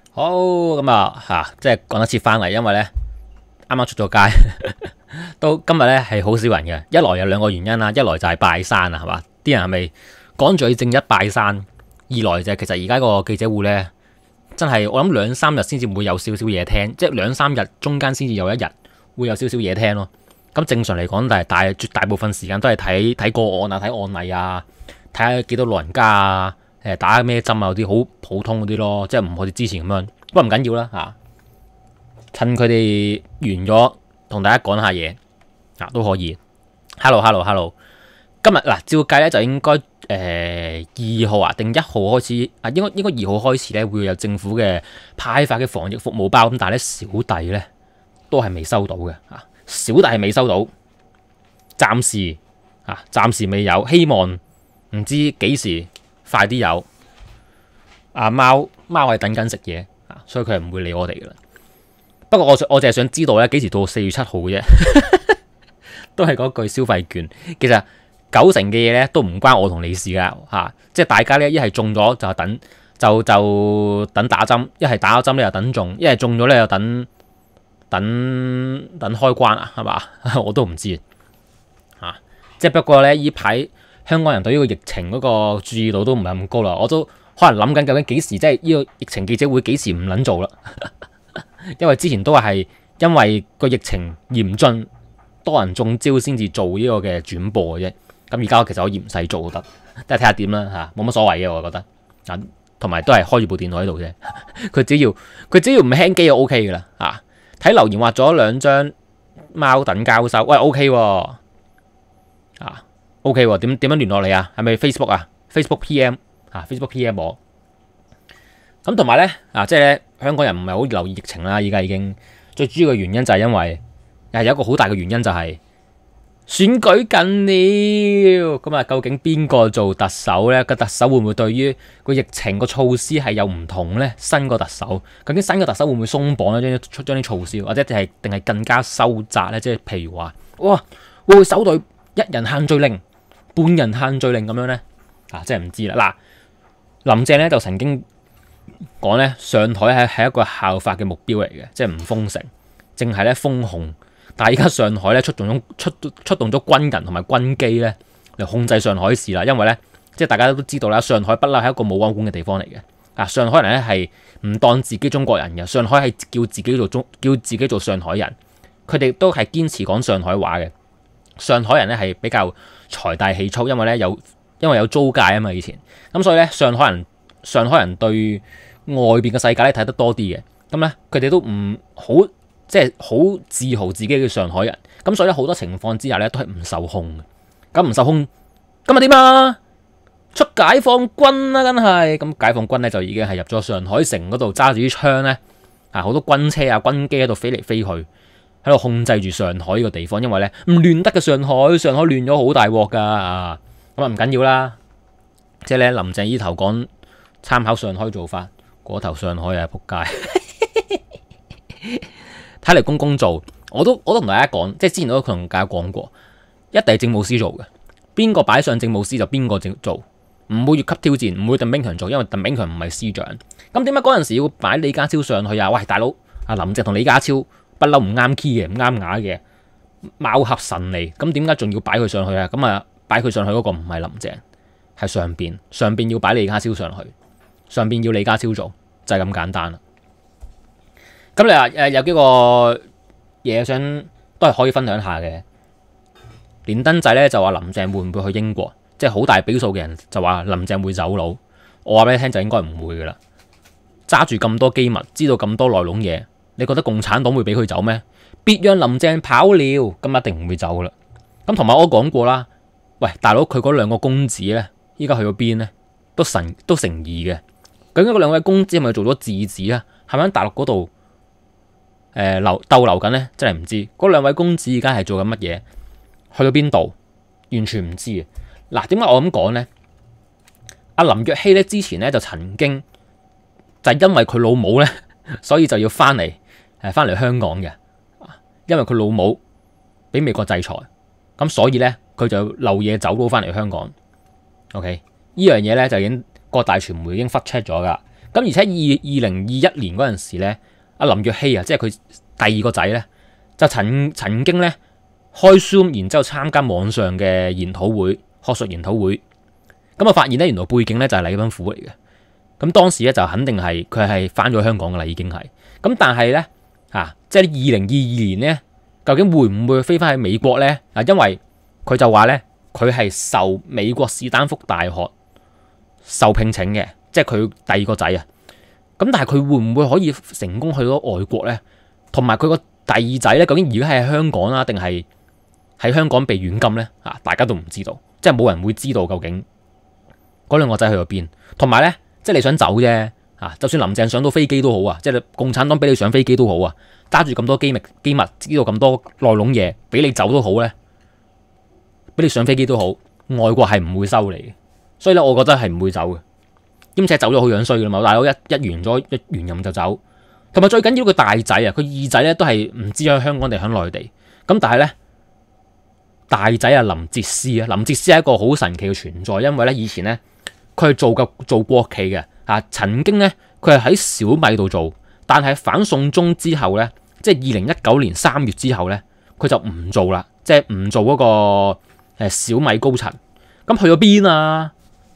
好咁啊吓，即係講得切翻嚟，因為咧啱啱出咗街，到今日咧係好少人嘅。一來有兩個原因啦，一來就係拜山啊，係嘛？啲人係咪趕住去正一拜山？二來就係其實而家個記者會咧，真係我諗兩三日先至會有少少嘢聽，即係兩三日中間先至有一日會有少少嘢聽咯。咁正常嚟講，但係絕大部分時間都係睇個案啊，睇案例啊，睇下幾多老人家啊。打咩針啊？嗰啲好普通嗰啲咯，即係唔好似之前咁樣。不過唔緊要啦嚇，趁佢哋完咗，同大家講下嘢都可以。Hello，今日嗱照計咧就應該2號啊定1號開始啊，應該2號開始咧會有政府嘅派發嘅防疫服務包咁，但係咧小弟咧都係未收到嘅嚇，小弟係未收到，暫時未有，希望唔知幾時。快啲有啊！貓係等緊食嘢啊，所以佢係唔會理我哋噶啦。不過我淨係想知道咧，幾時到4月7號嘅啫？都係嗰句消費券。其實90%嘅嘢咧都唔關我同你事噶嚇，即係大家咧一係中咗就等就等打針，一係打咗針咧又等中，一係中咗咧又等開關啊，係嘛？我都唔知嚇。即係不過咧，依排。香港人對呢個疫情嗰個注意度都唔係咁高啦，我都可能諗緊究竟幾時即係呢個疫情記者會幾時唔撚做啦？因為之前都係因為個疫情嚴峻，多人中招先至做呢個嘅轉播嘅啫。咁而家其實可以唔使做都得，都係睇下點啦嚇，冇乜所謂嘅我覺得。啊，同埋都係開住部電腦喺度啫，佢只要唔輕機就 O K 噶啦嚇。睇留言畫咗2張貓等交收，喂 O K 喎啊！O.K. 喎，點樣聯絡你啊？係咪 Facebook 啊 ？Facebook PM 啊 ，Facebook PM 我。咁同埋咧即係咧香港人唔係好留意疫情啦。而家已經最主要嘅原因就係因為有一個好大嘅原因就係選舉緊了。咁啊，究竟邊個做特首咧？個特首會唔會對於個疫情個措施係有唔同咧？新個特首究竟新個特首會唔會鬆綁咧？將啲措施，或者定係更加收窄咧？即係譬如話，哇，會唔會手對1人限聚令？半人限聚令咁樣咧，真係唔知啦。嗱，林鄭咧就曾經講咧，上海係一個效法嘅目標嚟嘅，即係唔封城，淨係咧封控。但係而家上海咧出動咗軍人同埋軍機咧嚟控制上海市啦。因為咧，即係大家都知道啦，上海不嬲係一個冇監管嘅地方嚟嘅。上海人咧係唔當自己中國人嘅，上海係叫自己做上海人，佢哋都係堅持講上海話嘅。上海人咧係比較財大氣粗，因為有租界啊嘛以前，咁所以咧上海人對外邊嘅世界咧睇得多啲嘅，咁咧佢哋都唔好即係好自豪自己嘅上海人，咁所以咧好多情況之下咧都係唔受控嘅，咁唔受控，咁啊點啊？出解放軍啦，梗係咁解放軍咧就已經係入咗上海城嗰度揸住啲槍咧，好多軍車啊軍機喺度飛嚟飛去。喺度控制住上海呢個地方，因為咧唔亂得嘅上海亂咗好大鑊噶咁啊唔緊要啦，即係咧林鄭依頭講參考上海做法，嗰頭上海啊仆街，睇嚟公做，我都同大家講，即係之前都同大家講過，一定係政務司做嘅，邊個擺上政務司就邊個做，唔會越級挑戰，唔會鄧炳強做，因為鄧炳強唔係司長。咁點解嗰陣時要擺李家超上去啊？喂大佬，阿林鄭同李家超。不嬲唔啱 key 嘅，唔啱牙嘅，貌合神離。咁點解仲要擺佢上去啊？咁啊，擺佢上去嗰個唔係林鄭，係上邊要擺李家超上去，上邊要李家超做，就係咁簡單啦。咁你話有幾個嘢想都係可以分享下嘅。連登仔咧就話林鄭會唔會去英國？即係好大比數嘅人就話林鄭會走佬。我話俾你聽就應該唔會噶啦。揸住咁多機密，知道咁多內籠嘢。你覺得共產黨會俾佢走咩？別讓林鄭跑了，咁一定唔會走啦。咁同埋我講過啦，喂大佬，佢嗰2個公子咧，依家去咗邊咧？都成疑嘅。究竟嗰2位公子係咪做咗質子啊？係咪喺大陸嗰度逗留緊咧？真係唔知。嗰2位公子而家係做緊乜嘢？去到邊度？完全唔知嘅。嗱，點解我咁講咧？阿林若曦咧之前咧就曾經就係因為佢老母咧，所以就要翻嚟香港嘅，因為佢老母俾美國制裁，咁所以咧佢就漏嘢走佬翻嚟香港。OK， 呢樣嘢咧就已經各大傳媒已經 fact check 咗噶。 咁而且2021年嗰陣時咧，阿林若曦啊，即係佢第二個仔咧，就曾經咧開 Zoom，然之後參加網上嘅研討會、學術研討會。咁啊發現咧，原來背景咧就係禮賓府嚟嘅。咁當時咧就肯定係佢係翻咗香港噶啦，已經係。咁但係咧即係2022年咧，究竟會唔會飛翻去美國咧？因為佢就話咧，佢係受美國史丹福大學受聘請嘅，即係佢第二個仔啊。咁但係佢會唔會可以成功去到外國咧？同埋佢個第二仔咧，究竟而家係香港啊，定係喺香港被軟禁咧？大家都唔知道，即係冇人會知道究竟嗰兩個仔去咗邊。同埋咧，即係你想走啫，就算林鄭上到飛機都好啊，即係共產黨俾你上飛機都好啊，揸住咁多機密，知道咁多內籠嘢，俾你走都好咧，俾你上飛機都好，外國係唔會收你嘅。所以咧，我覺得係唔會走嘅。兼且走咗好樣衰噶嘛，大佬一完任就走。同埋最緊要佢大仔啊，佢二仔咧都係唔知喺香港定喺內地。咁但係咧，大仔啊林哲思啊，林哲思係一個好神奇嘅存在，因為咧以前咧佢係做國企嘅曾經咧佢係喺小米度做，但係反送中之後咧，即係2019年3月之後咧，佢就唔做啦，即係唔做嗰個小米高層。咁去咗邊啊？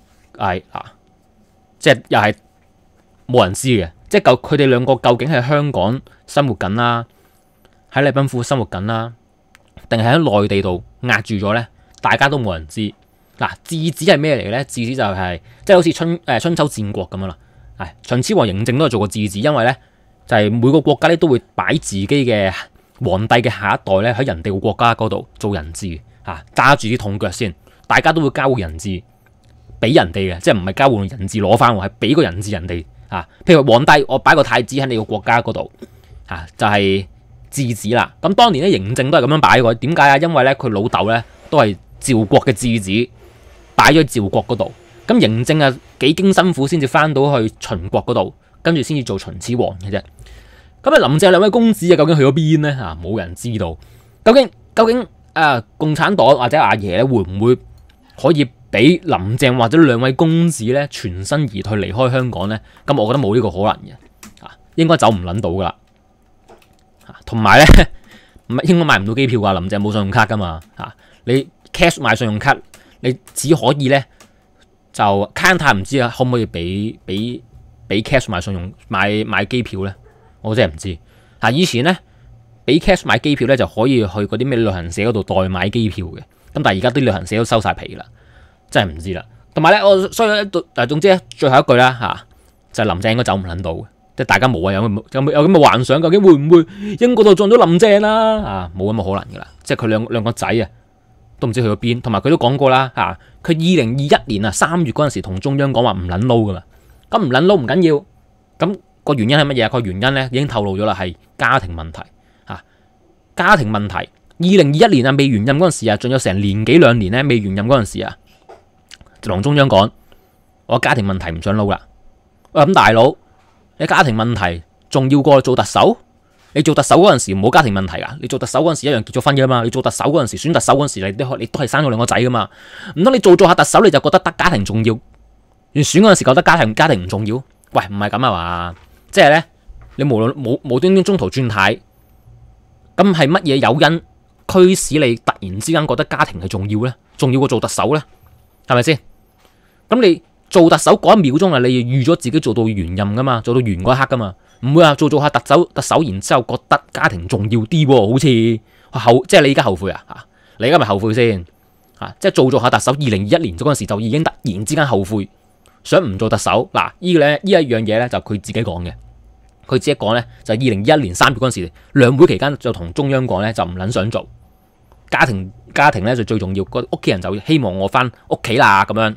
即係又係冇人知嘅。即係佢哋兩個究竟喺香港生活緊啦，喺禮賓府生活緊啦，定係喺內地度壓住咗咧？大家都冇人知。質子係咩嚟嘅咧？質子就係即係好似春秋戰國咁樣啦。秦始皇嬴政都係做過質子，因為咧就係每個國家咧都會擺自己嘅皇帝嘅下一代咧喺人哋個國家嗰度做人質揸住啲痛腳先，大家都會交換人質俾人哋嘅，即係唔係交換人質攞翻，係俾個人質人哋。譬如皇帝，我擺個太子喺你個國家嗰度，就係質子啦。咁當年咧嬴政都係咁樣擺過，點解啊？因為咧佢老豆咧都係趙國嘅質子，擺咗喺趙國嗰度。咁嬴政啊幾經辛苦先至翻到去秦國嗰度，跟住先至做秦始皇嘅啫。咁啊林鄭兩位公子啊究竟去咗邊咧？冇人知道。究竟共產黨或者阿爺咧會唔會可以俾林鄭或者兩位公子咧全身而退離開香港咧？咁我覺得冇呢個可能嘅，應該走唔撚到噶啦。同埋咧，應該買唔到機票㗎。林鄭冇信用卡噶嘛，你 cash 買信用卡，你只可以咧就 counter 唔知可唔可以俾 cash 買信用買機票咧？我真係唔知。以前咧俾 cash 買機票咧就可以去嗰啲咩旅行社嗰度代買機票嘅，咁但係而家啲旅行社都收晒皮啦。真係唔知啦，同埋咧，所以總之咧，最後一句啦就係林鄭應該走唔撚到嘅，即係大家冇有咁嘅幻想，究竟會唔會英國度撞咗林鄭啦？冇咁嘅可能噶啦，即係佢兩個仔都唔知去咗邊，同埋佢都講過啦佢2021年3月嗰陣時同中央講話唔撚撈噶嘛，咁唔撚撈唔緊要，咁個原因係乜嘢？個原因咧已經透露咗啦，係家庭問題家庭問題。2021年未完任嗰陣時仲有成年幾兩年咧未完任嗰陣時就同中央講，我家庭問題唔想撈啦。咁大佬，你家庭問題仲要過做特首？你做特首嗰陣時冇家庭問題噶？你做特首嗰陣時一樣結咗婚噶嘛？你做特首嗰陣時選特首嗰陣時你都係生咗兩個仔噶嘛？唔通你做下特首你就覺得得家庭重要？完選嗰陣時覺得家庭唔重要？喂，唔係咁啊嘛？即係咧，你無端端中途轉軚，咁係乜嘢誘因驅使你突然之間覺得家庭係重要咧？重要過做特首咧？係咪先？咁你做特首嗰一秒鐘你預咗自己做到完任噶嘛，做到完嗰一刻噶嘛，唔會話做下特首，然之後覺得家庭重要啲喎，好似即係你而家後悔你而家咪後悔先即係做下特首，2021年嗰陣時就已經突然之間後悔，想唔做特首。呢一樣嘢咧就佢自己講嘅，佢自己講咧就2021年3月嗰陣時兩會期間就同中央講咧就唔撚想做家庭咧就最重要，個屋企人就希望我翻屋企啦咁樣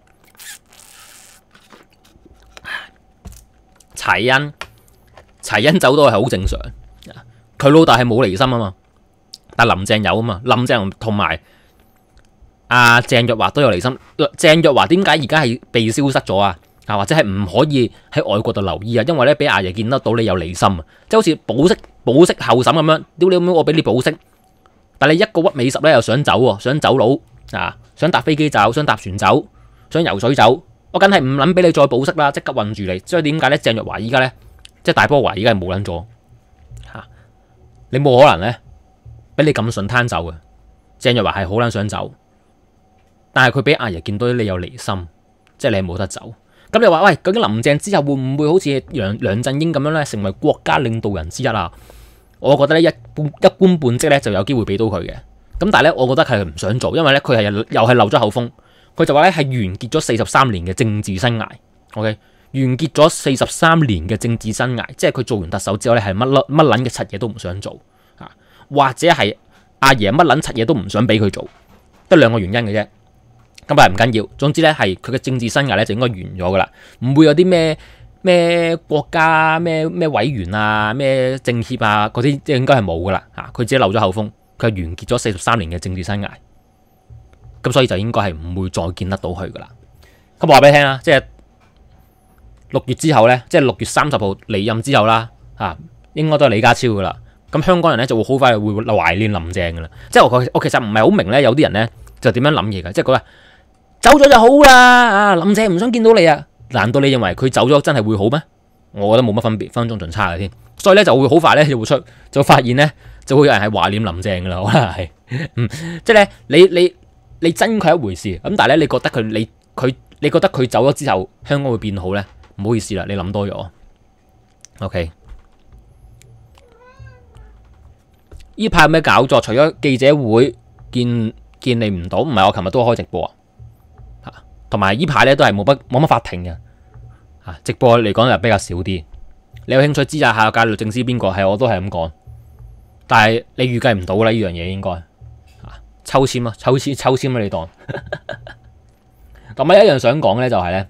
齊恩走都係好正常，佢老豆係冇離心啊嘛，但林鄭有啊嘛，林鄭同埋鄭若驊都有離心。鄭若驊點解而家係被消失咗或者係唔可以喺外國度留意因為咧俾阿爺見得到你有離心即係好似保釋候審咁樣，屌你咁樣我俾你保釋，但你一個屈尾十咧又想走想走佬想搭飛機走，想搭船走，想游水走， 我梗係唔撚俾你再保釋啦，即刻韞住你。所以點解咧？鄭若驊依家咧，即係大波華依家係冇撚咗嚇，你冇可能咧俾你咁順攤走嘅。鄭若驊係好撚想走，但係佢俾阿爺見到你有離心，即係你係冇得走。咁你話喂，究竟林鄭之後會唔會好似梁振英咁樣咧，成為國家領導人之一啊？我覺得咧一官半職咧就有機會俾到佢嘅。咁但係咧，我覺得佢係唔想做，因為咧佢係又係漏咗口風。佢就話咧係完結咗43年嘅政治生涯。OK， 完結咗43年嘅政治生涯，即係佢做完特首之後咧係乜撚嘅柒嘢都唔想做啊，或者係阿爺乜撚柒嘢都唔想俾佢做，得兩個原因嘅啫。咁但係唔緊要，總之咧係佢嘅政治生涯咧就應該完咗噶啦，唔會有啲咩國家咩委員啊、咩政協啊嗰啲，即係應該係冇噶啦嚇。佢自己漏咗口風，佢係完結咗43年嘅政治生涯，咁所以就應該係唔會再見得到佢噶啦。咁我話俾你聽啦，即係6月之後咧，即係6月30號離任之後啦嚇，應該都係李家超噶啦。咁香港人咧就會好快會懷念林鄭噶啦。即係我其實唔係好明咧，有啲人咧就點樣諗嘢嘅，即係佢話走咗就好啦，啊林鄭唔想見到你啊，難道你認為佢走咗真係會好咩？我覺得冇乜分別，分分鐘仲差嘅添。所以咧就會好快咧就發現咧就會有人係懷念林鄭噶啦，可能係，即係咧你憎佢一回事，咁但係咧你覺得你覺得佢走咗之後香港會變好咧？唔好意思啦，你諗多咗。OK， 呢排有咩搞作？除咗記者會見你唔到，唔係我琴日都開直播啊，同埋呢排咧都係冇乜法庭嘅，直播嚟講就比較少啲。你有興趣知下屆律政司邊個？係我都係咁講，但係你預計唔到啦，呢樣嘢應該抽籤啊，抽籤啊，你當。咁啊，一樣想講咧就係咧，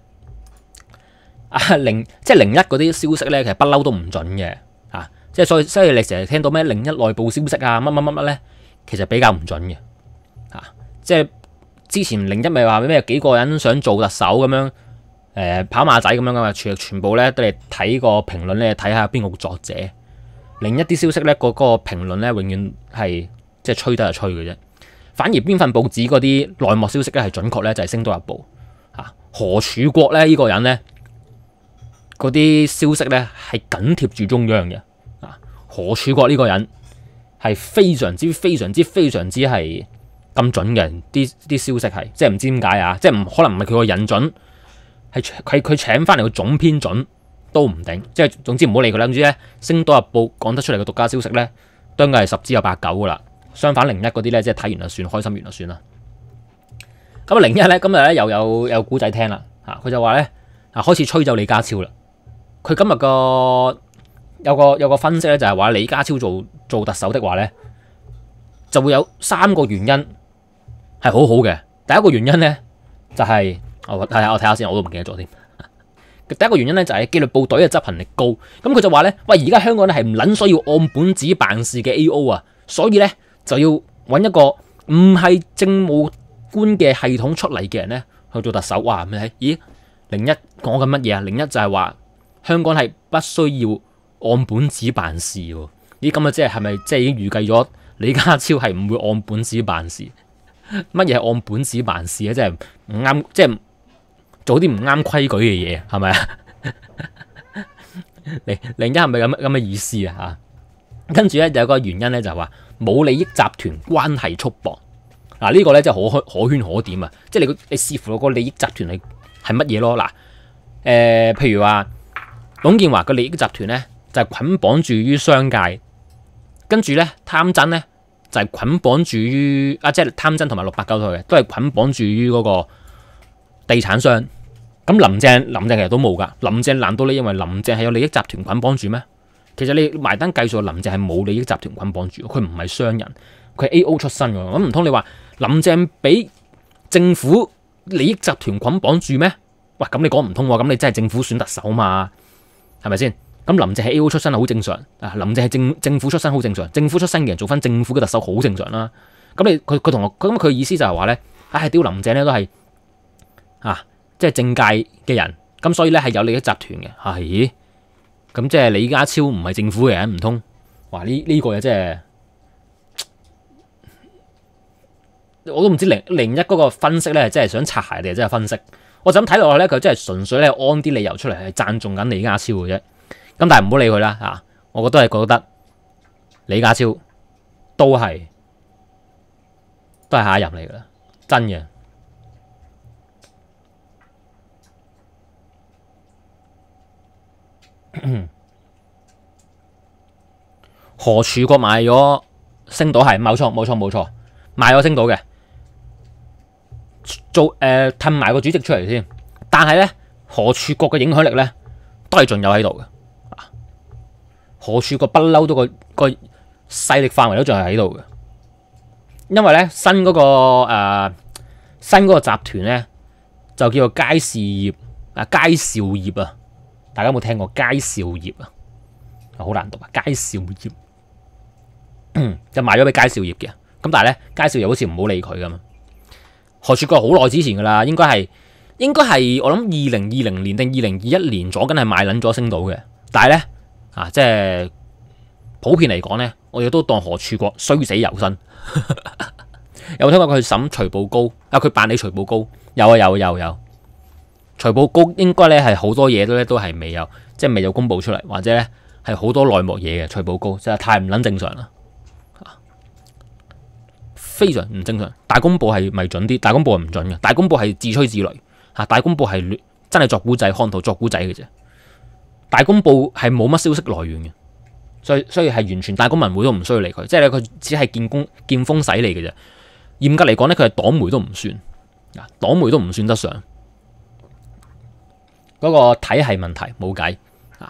即係01嗰啲消息咧，其實不嬲都唔準嘅，即係所以你成日聽到咩01內部消息啊，乜咧，其實比較唔準嘅，即係之前01咪話咩幾個人想做特首咁樣，跑馬仔咁樣噶嘛，全部咧都係睇個評論咧，睇下邊個作者。01啲消息咧，個評論咧，永遠係即係吹得就吹嘅啫。反而邊份報紙嗰啲內幕消息咧係準確咧，就係《星島日報》何柱國咧呢個人咧，嗰啲消息咧係緊貼住中央嘅。何柱國呢個人係非常之係咁準嘅，啲消息係即係唔知點解啊！即係唔可能唔係佢個人準，係佢請翻嚟個總編準都唔定。即係總之唔好理佢啦。總之咧，《星島日報》講得出嚟嘅獨家消息咧，都應該係10之有8、9噶啦。相反01嗰啲咧，即係睇完就算，開心完就算啦。咁啊01咧，今日咧又有古仔聽啦嚇，佢就話咧開始吹走李家超啦。佢今日有個分析咧，就係話李家超做特首的話咧，就會有3個原因係好好嘅。第一個原因咧就係我睇下先，我都唔記得咗添。第一個原因咧就係紀律部隊嘅執行力高。咁佢就話咧，喂，而家香港咧係唔撚需要按本子辦事嘅 AO 啊，所以咧就要揾一個唔係政務官嘅系統出嚟嘅人咧去做特首。哇！咩睇？咦？01講緊乜嘢啊？01就係話香港係不需要按本子辦事喎。咦？咁啊，係咪即係已經預計咗李家超係唔會按本子辦事？乜嘢係按本子辦事咧？即係唔啱，即係做啲唔啱規矩嘅嘢，係咪啊？01係咪咁嘅意思啊？嚇，跟住咧有個原因咧就係話冇利益集團關係束縛。嗱，呢個咧真係可圈可點啊！即係你視乎個利益集團係乜嘢咯？嗱，譬如話董建華個利益集團咧就係捆綁住於商界，跟住咧貪真咧就係捆綁住於即係貪真同埋689嘅都係捆綁住於嗰個地產商。咁林鄭其實都冇噶。林鄭難道你認為林鄭係有利益集團捆綁住咩？其實你埋單計數，林鄭係冇利益集團捆綁住，佢唔係商人，佢係 A.O. 出身嘅。咁唔通你話林鄭俾政府利益集團捆綁住咩？喂，咁你講唔通喎。咁你真係政府選特首嘛？係咪先？咁林鄭係 A.O. 出身係好正常啊。林鄭係政府出身好正常，政府出身嘅人做翻政府嘅特首好正常啦。咁佢同我咁佢意思就係話咧，屌林鄭咧都係即係政界嘅人，咁所以咧係有利益集團嘅。係咁即係李家超唔係政府嘅人，唔通？哇！呢個嘢真係我都唔知01嗰個分析咧，真係想擦鞋定係真係分析？ 我就咁睇落去咧，佢真係純粹咧安啲理由出嚟係讚頌緊李家超嘅啫。咁但係唔好理佢啦嚇，我都係覺得李家超都係下一任嚟噶啦，真嘅。何柱國買咗星島係冇錯，買咗星島嘅，做褪埋個主席出嚟先。但係咧，何柱國嘅影響力咧都係仲有喺度嘅。何柱國不嬲都個勢力範圍都仲係喺度嘅，因為咧新嗰個集團咧就叫做佳兆業啊，大家有冇聽過佳兆業啊？好難讀啊，佳兆業。就賣咗俾佳兆業嘅，咁但係咧佳兆業好似唔好理佢噶嘛。何柱國好耐之前噶啦，應該係我諗2020年定2021年左緊係賣撚咗星島嘅，但係咧即係普遍嚟講咧，我哋都當何柱國衰死由生。有冇聽過佢審徐步高啊？佢辦理徐步高有。徐步高應該咧係好多嘢都係未有，即係未有公佈出嚟，或者咧係好多內幕嘢嘅。徐步高真係太唔撚正常啦。非常唔正常，大公報係咪準啲？大公報係唔準嘅，大公報係自吹自擂嚇，大公報係真係作古仔，看圖作古仔嘅啫。大公報係冇乜消息來源嘅，所以係完全大公文匯都唔需要理佢，即係咧佢只係見風使嚟嘅啫。嚴格嚟講咧，佢係黨媒都唔算，黨媒都唔算得上。嗰個體系問題冇計啊。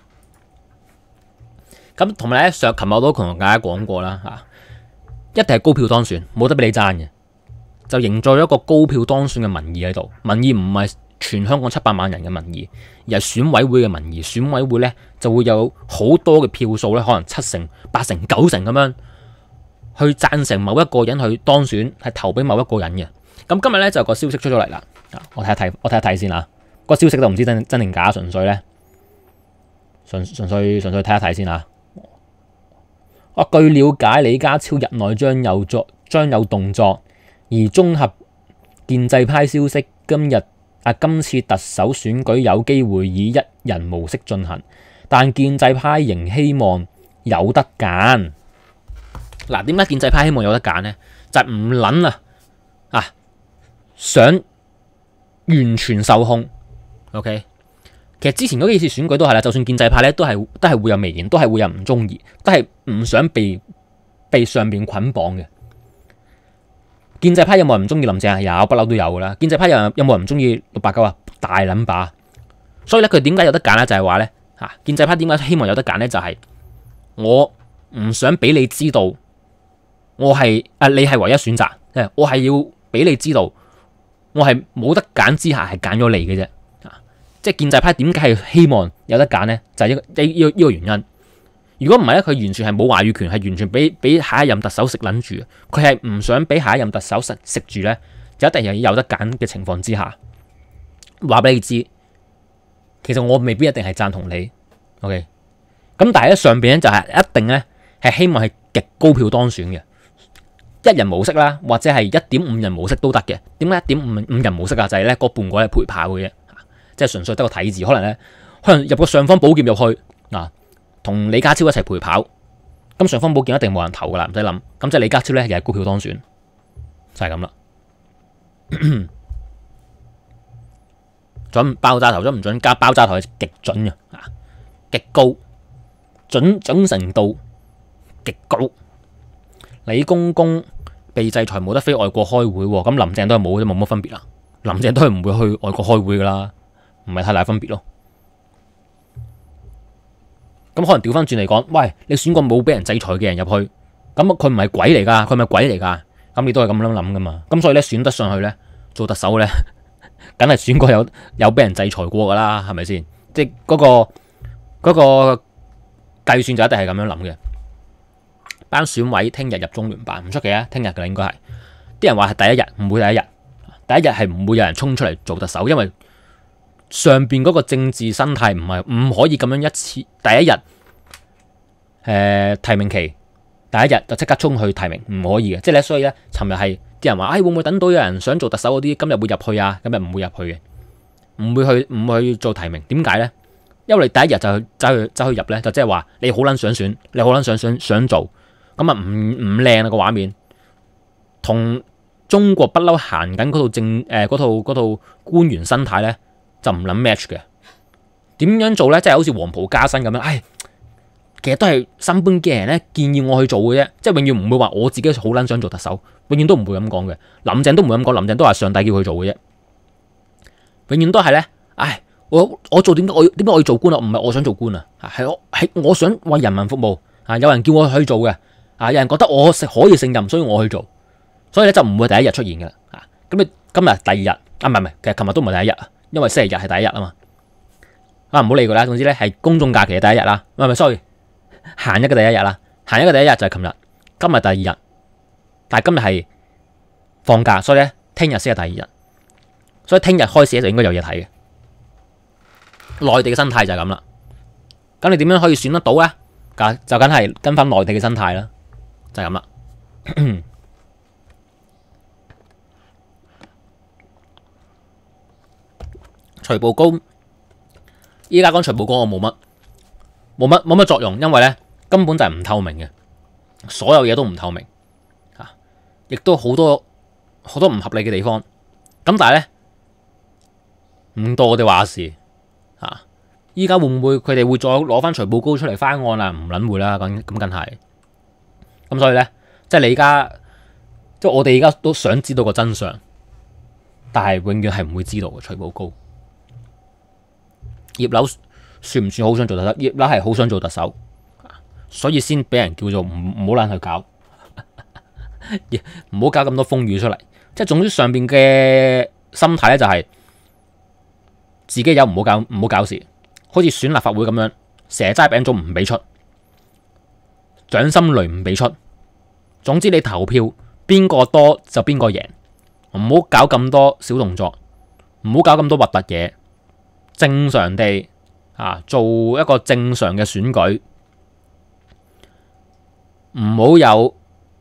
咁同埋咧，琴日我都同大家講過啦嚇。一定係高票當選，冇得俾你爭嘅，就營造咗一個高票當選嘅民意喺度。民意唔係全香港700萬人嘅民意，而係選委會嘅民意。選委會咧就會有好多嘅票數咧，可能7成、8成、9成咁樣去贊成某一個人去當選，係投俾某一個人嘅。咁今日咧就有個消息出咗嚟啦，我睇一睇先啊。個消息都唔知真定假，純粹睇一睇先啊。據了解，李家超日內將有動作，而綜合建制派消息，今次特首選舉有機會以一人模式進行，但建制派仍希望有得揀。嗱，點解建制派希望有得揀呢？就係唔撚想完全受控。OK。其實之前嗰幾次選舉都係啦，就算建制派咧，都係會有微言，都係會有唔中意，都係唔想被上邊捆綁嘅。建制派有冇人唔中意林鄭啊？有，不嬲都有噶啦。建制派有冇人唔中意689啊？大撚把。所以咧，佢點解有得揀咧？就係話咧建制派點解希望有得揀咧？就係我唔想俾你知道，我係你係唯一選擇，我係要俾你知道，我係冇得揀之下係揀咗你嘅啫。即係建制派點解係希望有得揀呢？就係呢個原因。如果唔係咧，佢完全係冇話語權，係完全俾下一任特首食撚住。佢係唔想俾下一任特首食住咧，就一定係有得揀嘅情況之下，話俾你知。其實我未必一定係贊同你。OK，咁但係咧上邊咧就係一定咧係希望係極高票當選嘅一人模式啦，或者係1.5人模式都得嘅。點解1.5人模式啊？就係咧嗰半個係陪跑嘅啫。即係純粹得個睇字，可能入個尚方寶劍入去同李家超一齊陪跑，咁尚方寶劍一定冇人投噶啦，唔使諗。咁即係李家超咧又係高票當選，就係咁啦。準爆炸頭準唔準？加爆炸頭係極準嘅，極高準程度極高。李公公被制裁冇得飛外國開會，咁林鄭都係冇乜分別啦。林鄭都係唔會去外國開會噶啦。唔係太大分別咯，咁可能調翻轉嚟講，喂，你選個冇俾人制裁嘅人入去，咁佢唔係鬼嚟噶，佢咪鬼嚟噶，咁你都係咁樣諗噶嘛，咁所以咧選得上去咧做特首咧，梗係選過有俾人制裁過噶啦，係咪先？即係嗰個計算就一定係咁樣諗嘅。班選委聽日入中聯辦唔出奇啊，聽日嘅應該係，啲人話係第一日，唔會第一日係唔會有人衝出嚟做特首，因為上邊嗰個政治生態唔可以咁樣一次第一日提名期第一日就即刻衝去提名，唔可以嘅。所以咧，尋日係啲人話，會唔會等到有人想做特首嗰啲今日會入去啊？今日唔會入去嘅， 唔會去做提名。點解咧？因為你第一日就走去入咧，就即係話你好撚想選，你好撚想做，咁啊唔靚啊個畫面，同中國不嬲行緊嗰套官員生態咧就唔撚 match 嘅。點樣做咧？即係好似黃袍加身咁樣，其實都係新搬嘅人咧建議我去做嘅啫，即係永遠唔會話我自己好撚想做特首，永遠都唔會咁講嘅。林鄭都唔會咁講，林鄭都話上帝叫佢做嘅啫，永遠都係咧，我做點解我要做官啊？唔係我想做官啊，係我想為人民服務啊！有人叫我去做嘅啊，有人覺得我可以勝任，所以我去做，所以咧就唔會第一日出現嘅啦。咁你今日第二日唔係，其實琴日都唔係第一日啊，因為星期日係第一日啊嘛。唔好理佢啦，總之咧係公眾假期嘅第一日啦，唔係 sorry， 閒日嘅第一日啦，閒日嘅第一日就係琴日，今日第二日，但係今日係放假，所以咧聽日先係第二日，所以聽日開始就應該有嘢睇嘅。內地嘅生態就係咁啦，咁你點樣可以選得到咧？就梗係跟翻內地嘅生態啦，就係咁啦。徐步高，依家講徐步高我冇乜作用，因為咧根本就係唔透明嘅，所有嘢都唔透明，亦都好多唔合理嘅地方。咁但係咧唔到我哋話事。依家會唔會佢哋會再攞翻徐步高出嚟翻案啊？唔撚會啦，咁梗係。咁所以咧，即係你而家，即係我哋而家都想知道個真相，但係永遠係唔會知道嘅。徐步高、葉劉算唔算好想做特首？葉劉係好想做特首，所以先俾人叫做唔好撚去搞，唔好搞咁多風雨出嚟。即係總之上邊嘅心態咧就係自己有唔好搞事。好似選立法會咁樣，蛇齋餅糭唔俾出，掌心雷唔俾出。總之你投票邊個多就邊個贏，唔好搞咁多小動作，唔好搞咁多核突嘢。正常地做一個正常嘅選舉，唔好有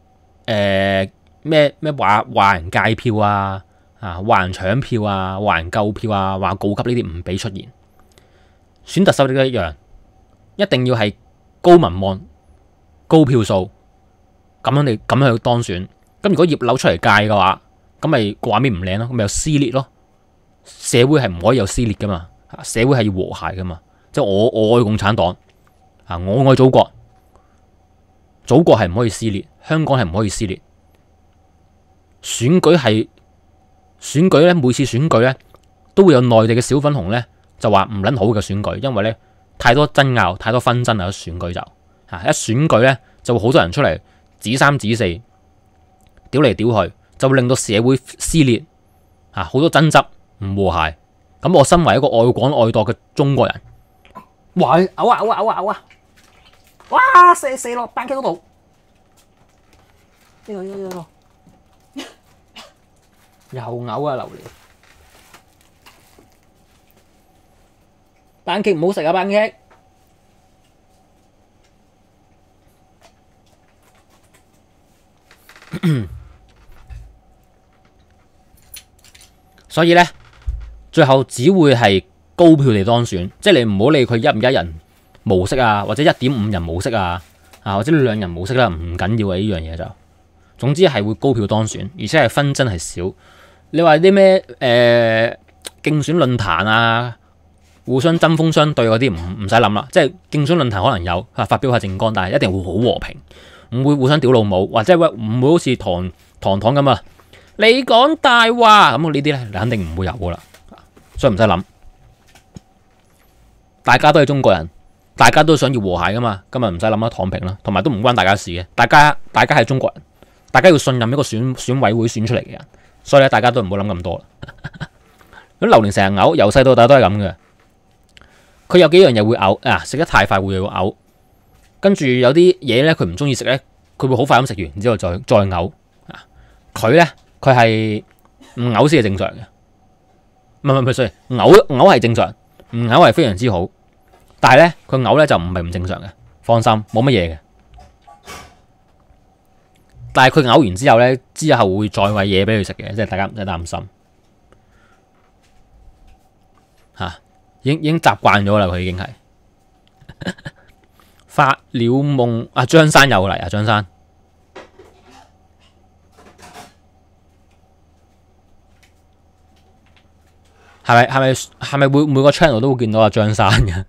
咩話人戒票啊，話人搶票啊，話人購票啊，話告急呢啲唔俾出現。選特首都一樣，一定要係高民望、高票數，咁樣去當選。咁如果葉劉出嚟戒嘅話，咁咪個畫面唔靚咯，咁咪有撕裂咯。社會係唔可以有撕裂噶嘛，社會係要和諧噶嘛。即係我愛共產黨，我愛祖國，祖國係唔可以撕裂，香港係唔可以撕裂。選舉咧，每次選舉咧都會有內地嘅小粉紅咧。就話唔撚好嘅選舉，因為咧太多爭拗、太多紛爭啦。選舉就一選舉咧就會好多人出嚟指三指四，屌嚟屌去，就會令到社會撕裂，好多爭執唔和諧。咁我身為一個愛港愛黨嘅中國人，哇嘔啊！哇射落班機嗰度，呢個又嘔啊！榴蓮。班戟唔好食啊！班戟，所以咧，最後只會係高票地當選，即係你唔好理佢一唔一人模式啊，或者1.5人模式啊，或者2人模式啦，唔緊要嘅呢樣嘢就，總之係會高票當選，而且係紛爭係少。你話啲咩競選論壇啊？互相針鋒相對嗰啲唔使諗啦，即係競選論壇可能有發表下政綱，但係一定會好和平，唔會互相屌老母，或者唔會好似堂咁啊！你講大話咁呢啲咧，你肯定唔會有噶啦，所以唔使諗。大家都係中國人，大家都想要和諧噶嘛，今日唔使諗啦，躺平啦，同埋都唔關大家事嘅。大家係中國人，大家要信任一個選委會選出嚟嘅人，所以咧大家都唔好諗咁多啦。咁榴蓮成日嘔，由細到大都係咁嘅。佢有幾樣嘢會嘔食得太快會嘔，跟住有啲嘢咧佢唔中意食咧，佢會好快咁食完，然之後再嘔。佢咧佢係唔嘔先係正常嘅，唔係，sorry，嘔係正常，唔嘔係非常之好。但係咧佢嘔咧就唔係唔正常嘅，放心冇乜嘢嘅。但係佢嘔完之後咧，之後會再餵嘢俾佢食嘅，即係大家唔使擔心。 已經習慣咗啦，佢已經係發了夢啊！張生又嚟啊！張生係咪會每個 channel 都會見到阿張生嘅？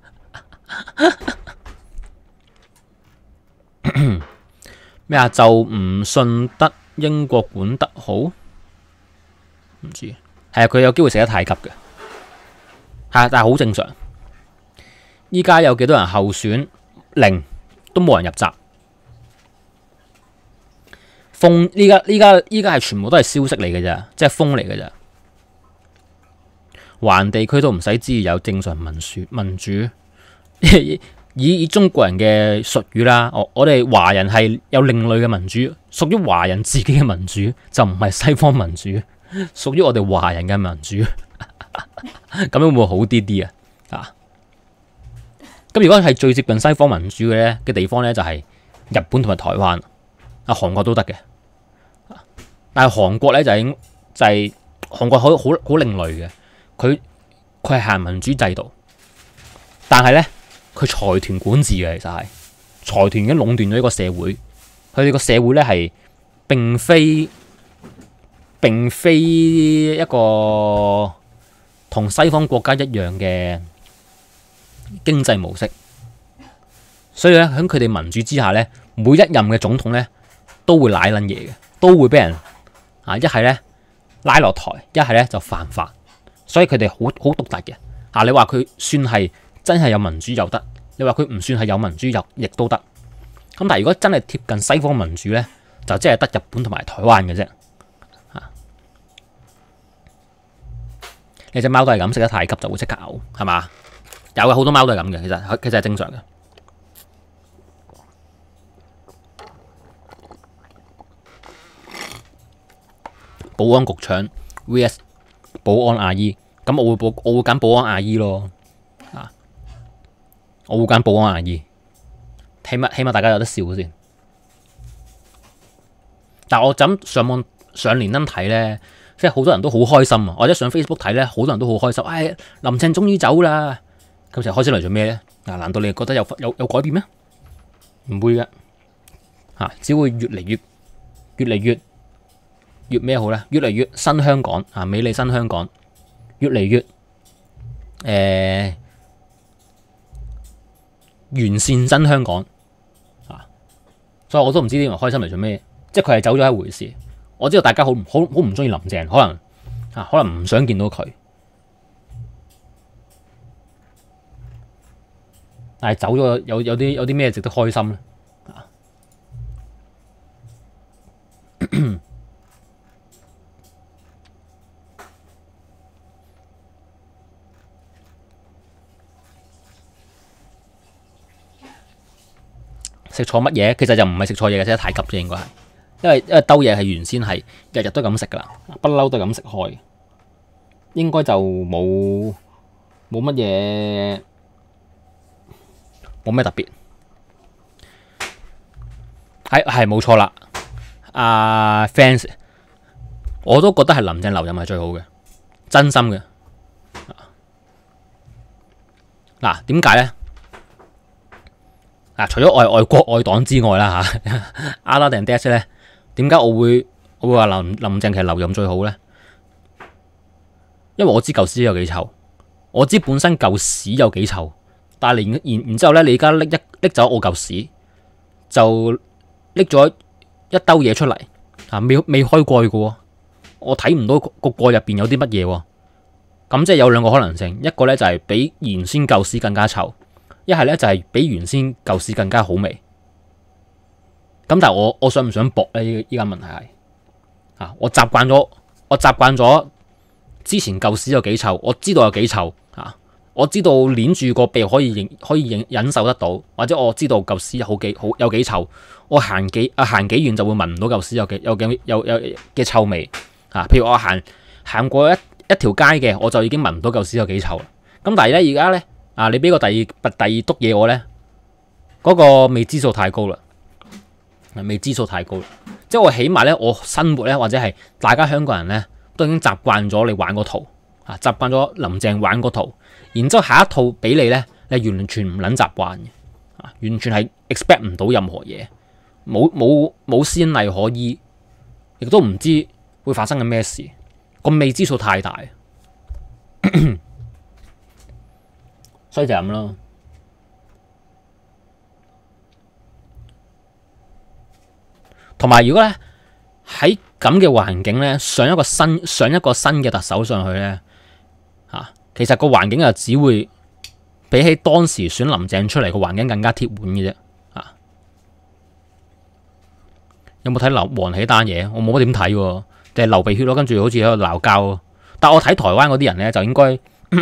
咩啊？就唔信得英國管得好？唔知係啊，佢有機會食得太急嘅，係但係好正常。依家有幾多人候選？零，都冇人入閘。風依家係全部都係消息嚟嘅咋，即係風嚟嘅咋。環地區都唔使知有正常民主。以中國人嘅術語啦，我哋華人係有另類嘅民主，屬於華人自己嘅民主，就唔係西方民主，屬於我哋華人嘅民主。咁樣會唔會好啲啊？咁如果係最接近西方民主嘅地方咧，就係日本同埋台灣，韓國都得嘅。但係韓國咧就係韓國好另類嘅，佢係行民主制度，但係咧佢財團管治嘅，其實係財團已經壟斷咗一個社會。佢哋個社會咧係並非一個同西方國家一樣嘅經濟模式，所以咧喺佢哋民主之下咧，每一任嘅總統咧都會舐撚嘢嘅，都會俾人一係咧拉落台，一係咧就犯法，所以佢哋好獨特嘅。你話佢算係真係有民主又得，你話佢唔算係有民主又亦都得。咁但係如果真係貼近西方民主咧，就即係得日本同埋台灣嘅啫。你隻貓都係咁，食得太急就會即刻嘔，係嘛？有嘅，好多貓都係咁嘅，其實係正常嘅。保安局長 VS 保安阿姨，咁我會揀保安阿姨咯。我會揀保安阿姨，起碼大家有得笑先。但係我就上網上連登睇咧，即係好多人都好開心啊！或者上 Facebook 睇咧，好多人都好開心。林鄭終於走啦！咁就開始嚟做咩咧？難道你覺得有改變咩？唔會嘅，只會越嚟越咩好咧？越嚟越新香港美麗新香港，越嚟越完善新香港所以我都唔知呢個開心嚟做咩。即係佢係走咗一回事。我知道大家好唔中意林鄭，可能唔想見到佢。但係走咗有啲咩值得開心咧？食錯乜嘢？其實就唔係食錯嘢嘅，食得太急啫，應該係。因為兜嘢係原先係日日都咁食噶啦，不嬲都係咁食開，應該就冇乜嘢，冇咩特別。係冇錯啦。fans， 我都覺得係林鄭留任係最好嘅，真心嘅。點解咧？除咗愛國愛黨之外啦，Other than that咧，點解我會話林鄭其實留任最好咧？因為我知舊屎有幾臭，我知本身舊屎有幾臭，但係然之後咧，你而家拎走我舊屎，就拎咗一兜嘢出嚟，未開蓋嘅喎，我睇唔到個蓋入邊有啲乜嘢喎。咁即係有兩個可能性，一個咧就係比原先舊屎更加臭，一係咧就係比原先舊屎更加好味。咁但係我想唔想搏咧？依家問題係我習慣咗之前舊屎有幾臭，我知道有幾臭我知道捏住個鼻可以忍受得到，或者我知道舊屎有幾臭，我行幾遠就會聞唔到舊屎有嘅臭味譬如我行過一條街嘅，我就已經聞唔到舊屎有幾臭啦。咁但係咧而家咧你俾個第二篤嘢我咧，嗰個未知數太高啦，即係我起碼咧，我生活咧或者係大家香港人咧都已經習慣咗你玩個圖啊，習慣咗林鄭玩嗰套，然之後下一套俾你咧，你完全唔撚習慣嘅，啊，完全係 expect 唔到任何嘢，冇先例可依，亦都唔知會發生緊咩事，個未知數太大，所以就咁咯。同埋如果咧喺咁嘅環境咧，上一個新嘅特首上去咧，其實個環境就只會比起當時選林鄭出嚟個環境更加貼碗嘅啫。有冇睇劉黃喜單嘢？我冇乜點睇喎，定係流鼻血咯，跟住好似喺度鬧交。但我睇台灣嗰啲人咧，就應該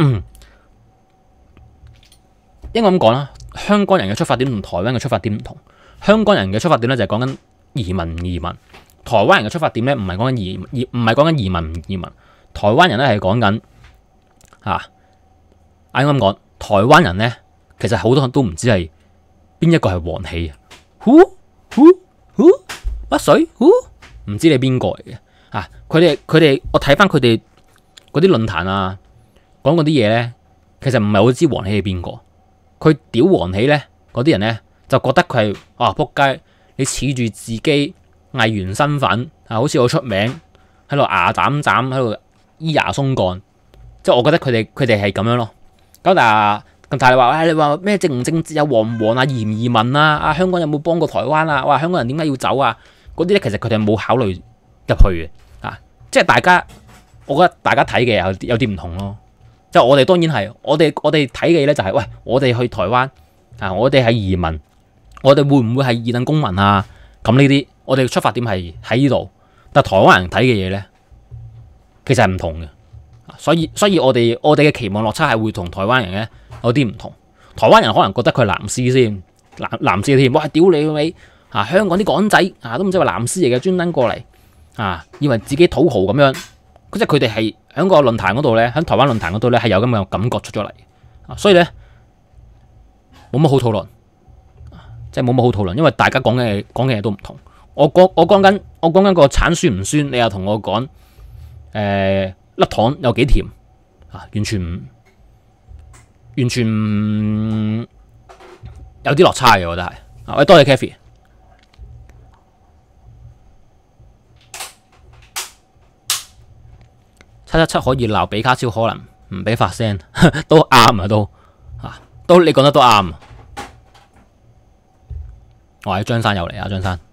咁講啦。香港人嘅出發點同台灣嘅出發點唔同。香港人嘅出發點咧就係講緊移民唔移民，台灣人嘅出發點咧唔係講緊移民唔移民，台灣人咧係講緊啱咁講，台灣人咧其實好多人都唔知係邊一個係黃喜啊，乜水唔知你邊個嚟嘅啊？佢哋我睇翻佢哋嗰啲論壇啊，講嗰啲嘢咧，其實唔係好知黃喜係邊個。佢屌黃喜咧，嗰啲人咧就覺得佢係仆街，你恃住自己藝員身份好似好出名，喺度牙斬斬，喺度咿牙鬆幹，即係我覺得佢哋係咁樣咯。咁但係你話咩政唔政治啊，黃唔黃啊，移唔移民啊，香港有冇幫過台灣啊？香港人點解要走啊？嗰啲咧其實佢哋冇考慮入去嘅，即係我覺得大家睇嘅有啲唔同咯。即係我哋當然係，我哋睇嘅咧就係，喂，我哋去台灣我哋係移民，我哋會唔會係二等公民啊？咁呢啲我哋出發點係喺呢度，但係台灣人睇嘅嘢咧，其實係唔同嘅。所以我哋嘅期望落差係會同台灣人咧有啲唔同。台灣人可能覺得佢係藍絲先，藍絲添，哇！屌你尾香港啲港仔都唔知話藍絲嚟嘅，專登過嚟以為自己土豪咁樣，即係佢哋係喺個論壇嗰度咧，喺台灣論壇嗰度咧係有咁嘅感覺出咗嚟，所以咧冇乜好討論，即係冇乜好討論，因為大家講嘅嘢都唔同。我講緊個橙酸唔酸，你又同我講粒糖有幾甜完全有啲落差嘅，我覺得係。喂，多謝 Kathy。777可以鬧比卡超，可能唔俾發聲，都啱啊，都你講得都啱。我喺張生又嚟啊，張生。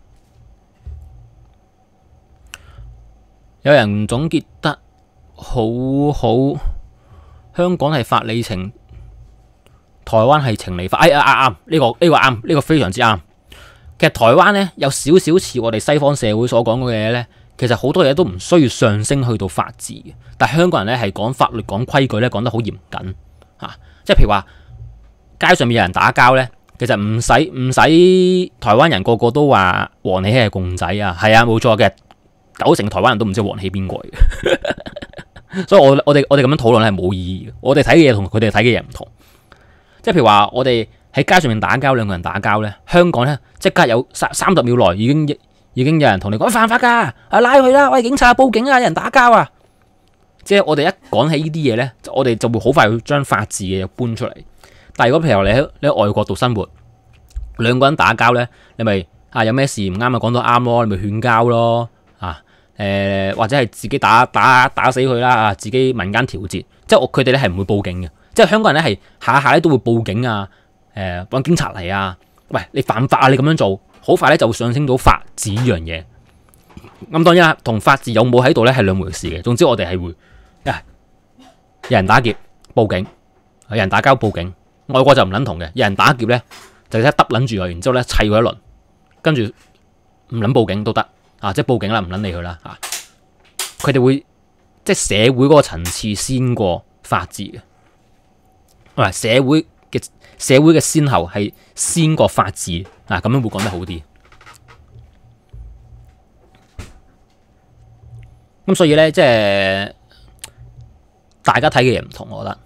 有人總結得好好，香港係法理情，台灣係情理法。啱，呢個啱，呢個非常之啱。其實台灣咧有少少似我哋西方社會所講嘅嘢咧，其實好多嘢都唔需要上升去到法治嘅，但係香港人咧係講法律、講規矩咧講得好嚴謹即係譬如話街上面有人打交咧，其實唔使台灣人個個都話黃喜係共仔啊，係冇錯嘅，90%台灣人都唔知黃喜邊個嚟嘅，所以我哋咁樣討論係冇意義嘅，我哋睇嘅嘢同佢哋睇嘅嘢唔同，即係譬如話我哋喺街上面打交，兩個人打交咧，香港咧即刻有30秒內已經有人同你講犯法㗎，拉佢啦，喂，警察報警啊，有人打交啊！即係我哋一講起呢啲嘢咧，我哋就會好快會將法治嘅嘢搬出嚟。但係如果譬如你喺外國度生活，兩個人打交咧，你咪有咩事唔啱啊，講到啱咯，你咪勸交咯或者係自己打死佢啦，自己民間調節，即係佢哋咧係唔會報警嘅，即係香港人咧係下下咧都會報警啊，揾警察嚟啊，喂，你犯法啊，你咁樣做。好快咧就會上升到法治呢樣嘢，咁當然啦，同法治有冇喺度咧係兩回事嘅。總之我哋係會，有人打劫報警，有人打交報警，外國就唔撚同嘅，有人打劫咧就一揼撚住佢，然之後咧砌佢一輪，跟住唔撚報警都得即係報警啦，唔撚理佢啦佢哋會即係社會嗰個層次先過法治嘅，社會嘅先後係先過法治咁樣會講得好啲。咁所以咧，即係大家睇嘅嘢唔同，我覺得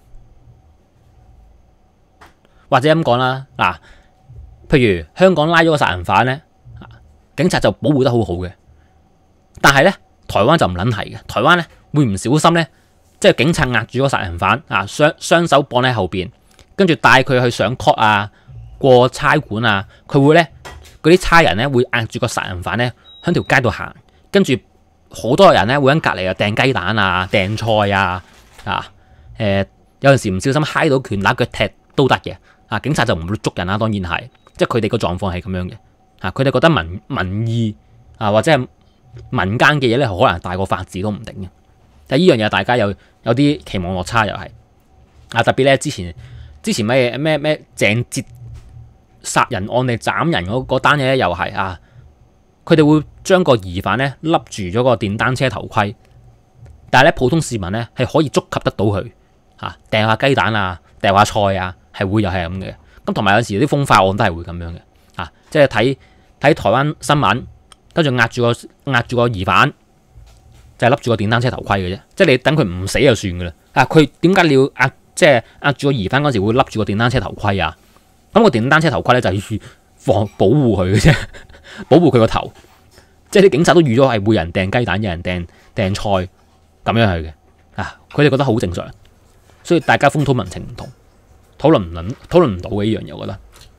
或者咁講啦。譬如香港拉咗個殺人犯咧，警察就保護得好好嘅，但係咧台灣就唔撚係嘅。台灣咧會唔小心咧即係警察壓住個殺人犯啊，雙手綁喺後邊，跟住帶佢去上 court 啊，過差館啊，佢會咧嗰啲差人咧會壓住個殺人犯咧喺條街度行，跟住好多人咧會喺隔離啊掟雞蛋啊、掟菜啊，有陣時唔小心揩到拳打腳踢都得嘅，警察就唔會捉人啦，當然係，即係佢哋個狀況係咁樣嘅，佢哋覺得民意或者係民間嘅嘢咧，可能大過法治都唔定嘅。但係呢樣嘢大家有啲期望落差又係特別咧之前咩鄭捷殺人案定斬人嗰單嘢咧又係佢哋會將個疑犯咧笠住咗個電單車頭盔，但係咧普通市民咧係可以觸及得到佢掟下雞蛋啊、掟下菜啊，係會又係咁嘅。咁同埋有時啲風化案都係會咁樣嘅即係睇台灣新聞，跟住壓住個疑犯，就係笠住個電單車頭盔嘅啫。即係你等佢唔死就算噶啦。佢點解你要壓住個疑犯嗰時會笠住個電單車頭盔啊？咁個電單車頭盔咧就係保護佢嘅啫，保護佢個頭。即係啲警察都預咗係會有人掟雞蛋，有人掟菜咁樣係嘅。佢哋覺得好正常，所以大家風土民情唔同，討論唔到嘅呢樣嘢，我覺得。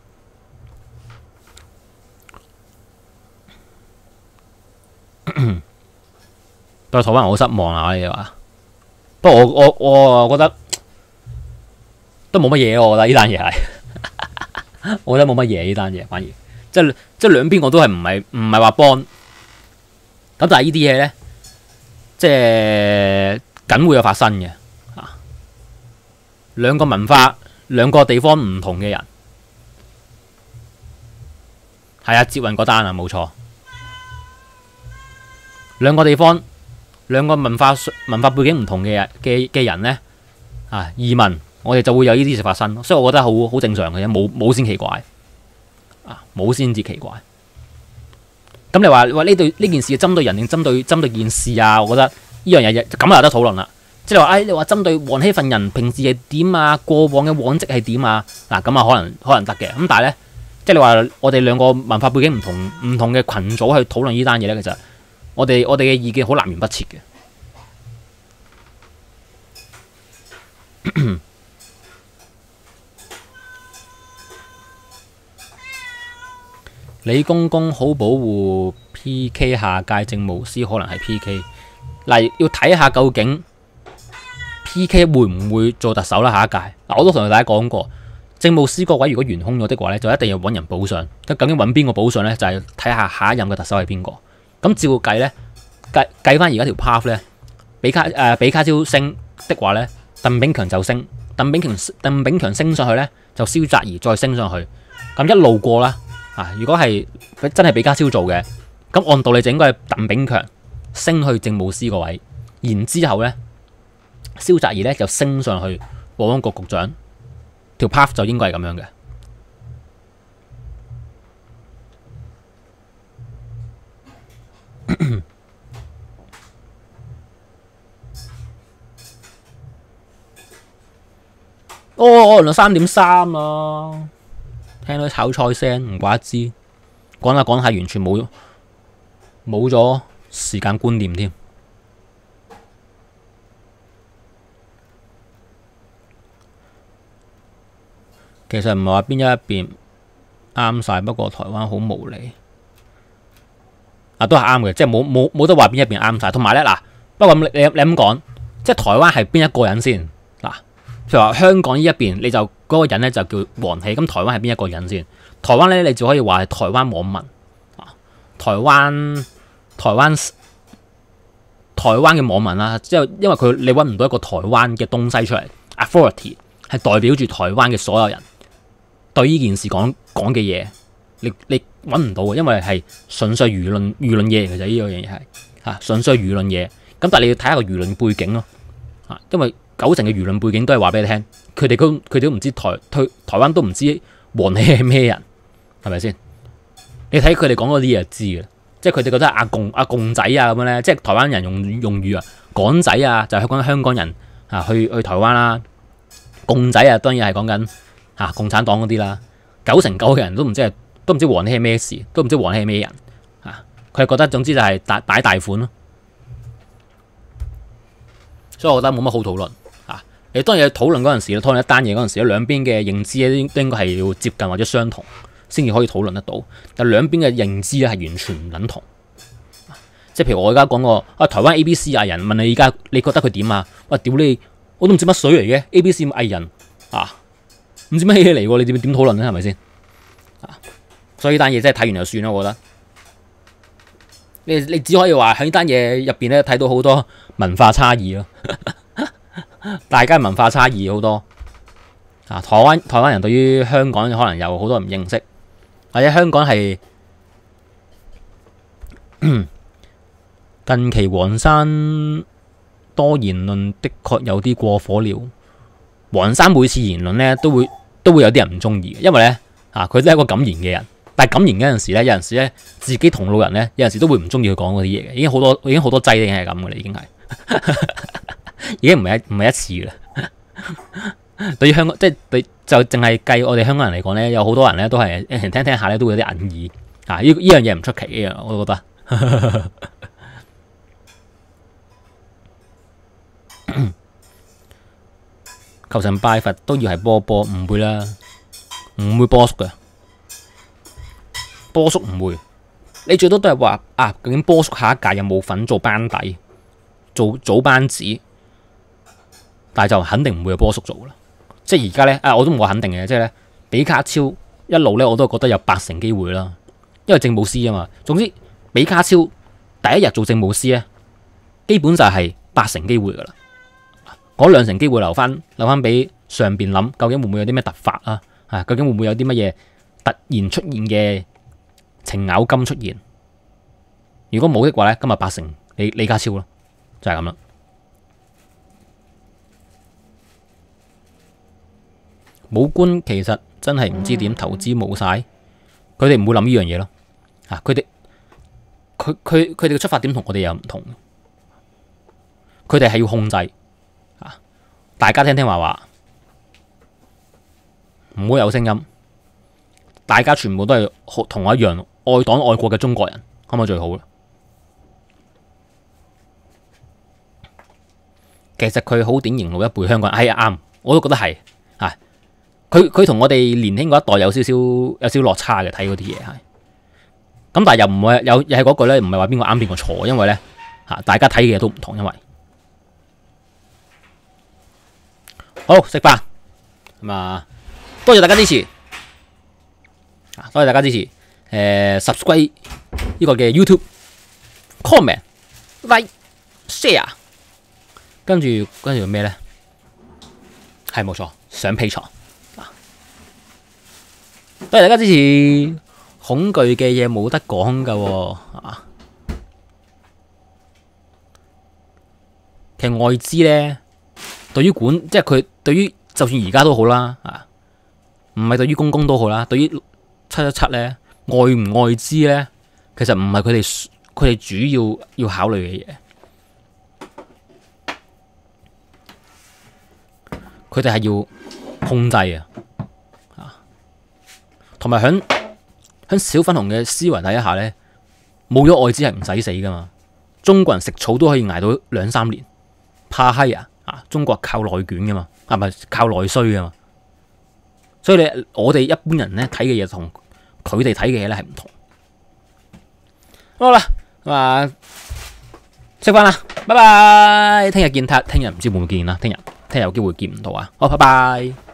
對台灣好失望啊！你話，不過我覺得都冇乜嘢，我覺得呢單嘢係，我覺得冇乜嘢呢單嘢，反而即係兩邊我都係唔係話幫，咁但係呢啲嘢咧，即係梗會有發生嘅兩個文化、兩個地方唔同嘅人，係捷運嗰單冇錯，兩個地方。兩個文化背景唔同嘅人咧移民，我哋就會有呢啲事發生，所以我覺得好正常嘅啫，冇先奇怪冇先至奇怪。咁你話呢件事針對人定針對件事啊？我覺得呢樣嘢咁有得討論啦。即係你話針對黃希份人平時係點啊？過往嘅往績係點啊？咁可能得嘅。咁但係咧，即係你話我哋兩個文化背景唔同嘅群組去討論呢單嘢咧，其實。我哋嘅意見好南轅北轍嘅。李公公好保護 PK 下屆政務司，可能係 PK 嗱，要睇下究竟 PK 會唔會做特首啦？下一屆我都同大家講過，政務司個位如果懸空咗的話咧，就一定要揾人補上。咁究竟揾邊個補上咧？就係睇下下一任嘅特首係邊個。咁照計咧，計翻而家條 path 咧，比卡超升的話咧，鄧炳強就升，鄧炳強升上去咧，就蕭澤頤再升上去，咁一路過啦。如果係真係比卡超做嘅，咁按道理就應該係鄧炳強升去政務司個位，然之後咧，蕭澤頤咧就升上去保安局局長，條 path 就應該係咁樣嘅。原來3.3啊！聽到炒菜聲，唔怪得知。講下講下，完全冇咗時間觀念添。其實唔係話邊一邊啱晒，不過台灣好無理。都係啱嘅，即係冇得話邊一邊啱晒。同埋咧不過你咁講，即係台灣係邊一個人先譬如話香港呢一邊，你就嗰個人咧就叫王喜，咁台灣係邊一個人先？台灣咧，你就可以話係台灣網民台灣嘅網民啦，即係因為你揾唔到一個台灣嘅東西出嚟 ，authority 係代表住台灣嘅所有人對呢件事講嘅嘢，你揾唔到嘅，因為係純粹輿論嘢嚟嘅啫，呢樣嘢係純粹輿論嘢。咁但係你要睇下個輿論背景咯，因為90%嘅輿論背景都係話俾你聽，佢哋都唔知台灣都唔知王喜係咩人，係咪先？你睇佢哋講嗰啲嘢就知嘅，即係佢哋覺得阿共仔啊咁樣咧，即係台灣人用語啊，港仔啊就係講香港人去台灣啦，共仔啊當然係講緊共產黨嗰啲啦。99%嘅人都唔知王喜係咩事，都唔知王喜係咩人佢係覺得總之就係擺大款咯。 所以我覺得冇乜好討論啊。你當然討論嗰陣時，討論一單嘢嗰陣時，兩邊嘅認知咧都應該係要接近或者相同，先至可以討論得到。但兩邊嘅認知咧係完全唔等同。即係譬如我而家講個台灣 ABC 藝人問你而家你覺得佢點啊？喂，屌你，我都唔知乜水嚟嘅 ABC 藝人啊，唔知乜嘢嚟喎？你點討論咧？係咪先？所以呢單嘢真係睇完就算啦，我覺得。你只可以話喺呢單嘢入邊咧睇到好多文化差異咯，大家文化差異好多啊！台灣人對於香港可能有好多唔認識，或者香港係近期黃山多言論的確有啲過火了。黃山每次言論咧都會有啲人唔中意嘅，因為咧佢都係一個敢言嘅人。但係敢言嗰陣時咧，有陣時咧自己同路人咧，有陣時都會唔中意佢講嗰啲嘢嘅，已經好多劑已經係咁嘅啦，已經係，已經唔係一次啦。對於香港，即係就淨係計我哋香港人嚟講咧，有好多人咧都係聽下咧都會有啲隱耳呢樣嘢唔出奇嘅，我覺得。求神拜佛都要係波，唔會啦，唔會波叔嘅。波叔唔會，你最多都係話究竟波叔下一屆有冇份做班底、做組班子，但係就肯定唔會有波叔做啦。即係而家咧，我都唔話肯定嘅，即係咧，比卡超一路咧我都覺得有80%機會啦，因為政務司啊嘛。總之，比卡超第一日做政務司咧，基本就係80%機會噶啦，嗰2成機會留翻俾上邊諗，究竟會唔會有啲咩突發啊？究竟會唔會有啲乜嘢突然出現嘅程咬金出現？如果冇的話咧，今日80%李家超咯，就係咁啦。武官其實真係唔知點投資冇晒，佢哋唔會諗呢樣嘢咯。佢哋嘅出發點同我哋又唔同，佢哋係要控制大家聽話，唔好有聲音，大家全部都係同我一樣愛黨愛國嘅中國人，可唔可以最好啦？其實佢好典型老一輩香港人，係啱，我都覺得係佢同我哋年輕嗰一代有少少落差嘅，睇嗰啲嘢係。咁但係又唔會又係嗰句咧，唔係話邊個啱邊個錯，因為咧大家睇嘅嘢都唔同，因為好食飯咁啊！多謝大家支持，多謝大家支持。subscribe 呢個嘅 YouTube，comment、like、share， 跟住咩咧？係冇錯，上 Patreon。多謝大家支持。恐懼嘅嘢冇得講噶喎，其實外資咧，對於即係佢對於就算而家都好啦，唔係對於公都好啦，對於717咧，外唔外資咧，其實唔係佢哋主要考慮嘅嘢，佢哋係要控制同埋喺小粉紅嘅思維底下咧，冇咗外資係唔使死噶嘛。中國人食草都可以捱到2-3年，怕閪中國靠內卷噶嘛，係咪靠內需噶嘛？所以我哋一般人咧睇嘅嘢同佢哋睇嘅嘢咧係唔同。好啦，食飯啦，拜拜。聽日見，聽日唔知會唔會見啦。聽日有機會見唔到啊。好，拜拜。